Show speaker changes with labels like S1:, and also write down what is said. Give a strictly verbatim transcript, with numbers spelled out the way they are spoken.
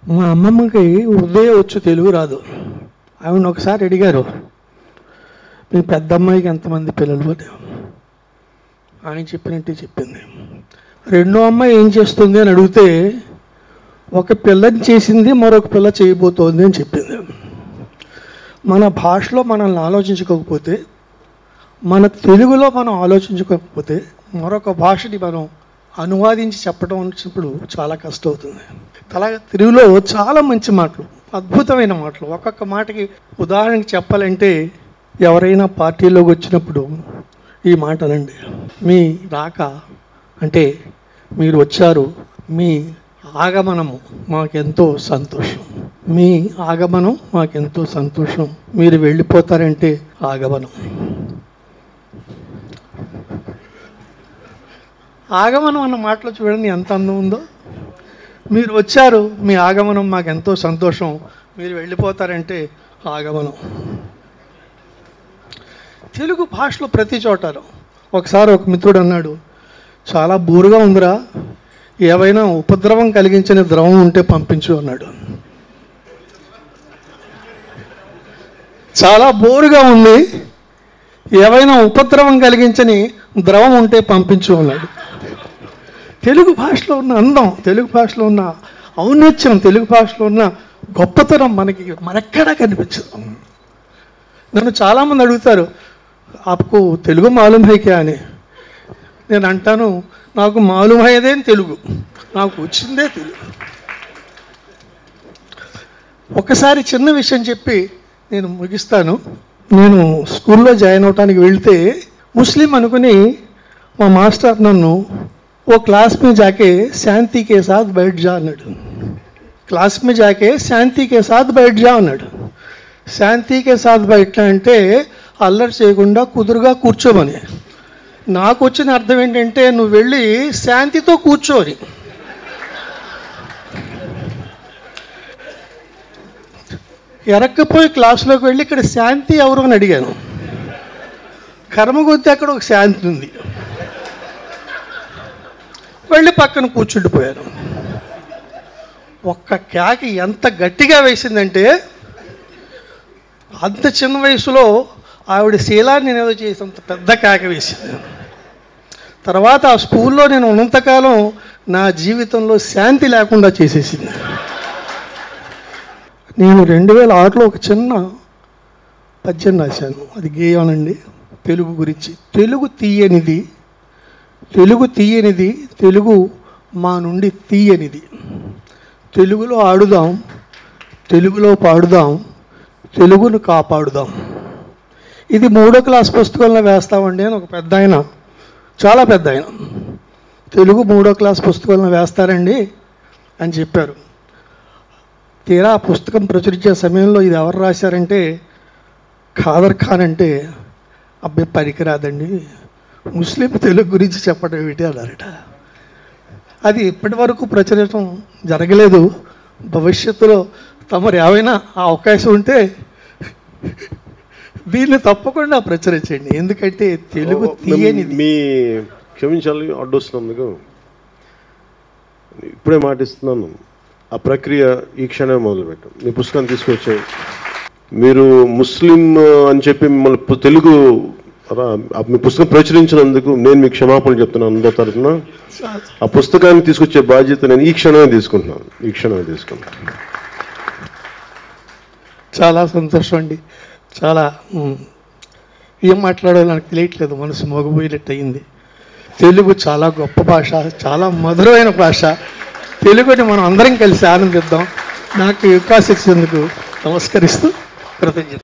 S1: మా అమ్మమ్మకి ఉదయం వచ్చు, తెలుగు రాదు. ఆవిడ ఒకసారి అడిగారు, మీ పెద్ద అమ్మాయికి ఎంతమంది పిల్లలు అని. ఆయన చెప్పినట్టే చెప్పింది. రెండో అమ్మాయి ఏం చేస్తుంది అని అడిగితే, ఒక పిల్లని చేసింది, మరొక పిల్ల చేయబోతోంది అని చెప్పింది. మన భాషలో మనల్ని ఆలోచించుకోకపోతే, మన తెలుగులో మనం ఆలోచించుకోకపోతే, మరొక భాషని మనం అనువాదించి చెప్పడం వచ్చినప్పుడు చాలా కష్టం అవుతుంది. అలాగే తెలుగులో చాలా మంచి మాటలు, అద్భుతమైన మాటలు. ఒక్కొక్క మాటకి ఉదాహరణకి చెప్పాలంటే, ఎవరైనా పార్టీలోకి వచ్చినప్పుడు ఈ మాట అనండి, మీ రాక అంటే మీరు వచ్చారు, మీ ఆగమనము మాకెంతో సంతోషం. మీ ఆగమనం మాకెంతో సంతోషం. మీరు వెళ్ళిపోతారంటే ఆగమనం. ఆగమనం అన్న మాటలో చూడండి ఎంత అందం ఉందో. మీరు వచ్చారు, మీ ఆగమనం మాకెంతో సంతోషం. మీరు వెళ్ళిపోతారంటే ఆగమనం. తెలుగు భాషలో ప్రతి చోటలో. ఒకసారి ఒక మిత్రుడు అన్నాడు, చాలా బోరుగా ఉందిరా, ఏవైనా ఉపద్రవం కలిగించిన ద్రవం ఉంటే పంపించు అన్నాడు. చాలా బోరుగా ఉంది, ఏవైనా ఉపద్రవం కలిగించని ద్రవం ఉంటే పంపించు అన్నాడు. తెలుగు భాషలో ఉన్న అందం, తెలుగు భాషలో ఉన్న ఔన్నత్యం, తెలుగు భాషలో ఉన్న గొప్పతనం మనకి మరెక్కడా కనిపించదు. నన్ను చాలామంది అడుగుతారు, ఆప్కు తెలుగు మాలూమ్ హై క్యా అని. నేను అంటాను, నాకు మాలూమ్ అయ్యేదే తెలుగు, నాకు వచ్చిందే తెలుగు. ఒకసారి చిన్న విషయం చెప్పి నేను ముగిస్తాను. నేను స్కూల్లో జాయిన్ అవడానికి వెళ్తే ముస్లిం అనుకుని మా మాస్టర్ నన్ను ఓ క్లాస్ में जाके శాంతి के साथ बैठ जा అన్నాడు. క్లాస్ में जाके శాంతి के साथ बैठ जा అన్నాడు. శాంతి के साथ बैठना అంటే అల్లరి చేయకుండా కుదురుగా కూర్చోమని. నాకు వచ్చిన అర్థం ఏంటంటే, నువ్వు వెళ్ళి శాంతితో కూర్చోని. ఎరక్కపోయి క్లాసులోకి వెళ్ళి ఇక్కడ శాంతి ఎవరు అని అడిగాను. కర్మ కొద్దీ అక్కడ ఒక శాంతి ఉంది. వెళ్ళి పక్కన కూర్చుండిపోయాను. ఒక్క కేక ఎంత గట్టిగా వేసిందంటే, అంత చిన్న వయసులో ఆవిడ శీలాన్ని నేను ఏదో చేసేంత పెద్ద కేక వేసింది. తర్వాత ఆ స్కూల్లో నేను ఉన్నంతకాలం నా జీవితంలో శాంతి లేకుండా చేసేసింది. నేను రెండు వేల ఆరులో ఒక చిన్న పద్యం రాశాను, అది గేయానండి, తెలుగు గురించి. తెలుగు తీయనిది, తెలుగు తీయనిది, తెలుగు మా నుండి తీయనిది. తెలుగులో ఆడుదాం, తెలుగులో పాడుదాం, తెలుగును కాపాడుదాం. ఇది మూడో క్లాస్ పుస్తకంలో వేస్తామండి అని ఒక పెద్ద ఆయన, చాలా పెద్ద ఆయన, తెలుగు మూడో క్లాస్ పుస్తకంలో వేస్తారండి అని చెప్పారు. తీరా ఆ పుస్తకం ప్రచురించే సమయంలో ఇది ఎవరు రాశారంటే, ఖాదర్ ఖాన్ అంటే, అబ్బాయి పనికిరాదండి, ముస్లిం తెలుగు గురించి చెప్పడం ఏమిటి అన్నారట. అది ఇప్పటి వరకు ప్రచురించడం జరగలేదు. భవిష్యత్తులో తమరు ఏమైనా ఆ అవకాశం ఉంటే దీన్ని తప్పకుండా ప్రచురించండి. ఎందుకంటే తెలుగు తీయనిది.
S2: మీ క్షమించాలి అడ్డొస్తున్నందుకు ఇప్పుడే మాటిస్తున్నాను. ఆ ప్రక్రియ ఈ క్షణమే మొదలుపెట్టాం. మీ పుస్తకం తీసుకొచ్చాయి, మీరు ముస్లిం అని చెప్పి మిమ్మల్ని తెలుగు మీ పుస్తకం ప్రచురించినందుకు నేను మీకు క్షమాపణలు చెప్తున్నాను అందరి తరఫున. ఆ పుస్తకాన్ని తీసుకొచ్చే బాధ్యత నేను ఈ క్షణమే తీసుకుంటున్నాను, ఈ క్షణమే తీసుకుంటాను.
S1: చాలా సంతోషం అండి. చాలా ఏం మాట్లాడాలో నాకు తెలియట్లేదు, మనసు మోగబోయినట్టు అయింది. తెలుగు చాలా గొప్ప భాష, చాలా మధురమైన భాష. తెలుగుని మనం అందరం కలిసి ఆనందిద్దాం. నాకు అవకాశం ఇచ్చేందుకు నమస్కరిస్తూ కృతజ్ఞత.